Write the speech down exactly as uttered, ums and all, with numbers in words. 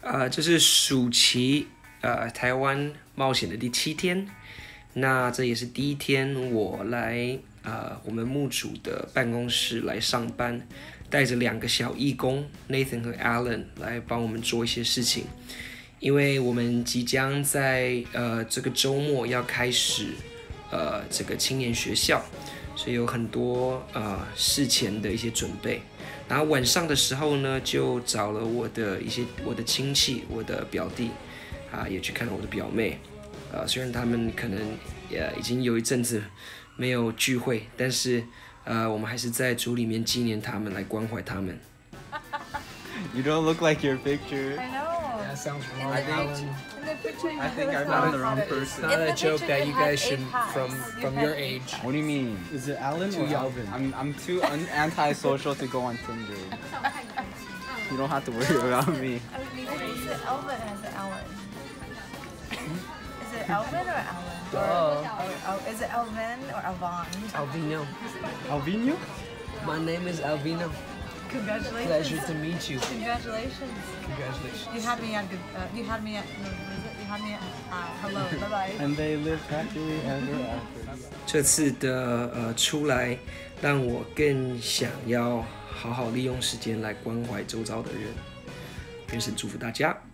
呃，这是暑期呃台湾冒险的第七天，那这也是第一天我来呃我们牧主的办公室来上班，带着两个小义工 Nathan 和 Alan 来帮我们做一些事情，因为我们即将在呃这个周末要开始呃这个青年学校，所以有很多呃事前的一些准备。然后晚上的时候呢，就找了我的一些我的亲戚，我的表弟，啊，也去看了我的表妹，啊，虽然他们可能也已经有一阵子没有聚会，但是呃，我们还是在主里面纪念他们，来关怀他们。 You don't look like your picture. I know. That sounds In wrong. the, Alan. in the picture, you I think I have found a the wrong lot. person. It's not In a the joke picture, that you you have guys should, eight pies. from You from have your eight age. pies. What do you mean? Is it Alan Too or young. Alvin? I'm I'm too un- antisocial to go on Tinder. You don't have to worry about me. I mean, is it Elvin or is it Alan? Is it Elvin or Alan? Oh. Or, or, is it Elvin or Alvon? Albino. Alvino? My name is Albino. Congratulations. Pleasure to meet you. Congratulations. Congratulations. You had me at good. Uh, you had me at. No, what is it? You had me at. Uh, hello. Bye bye. And they live happily ever after. 这次的呃出来，让我更想要好好利用时间来关怀周遭的人。愿神祝福大家。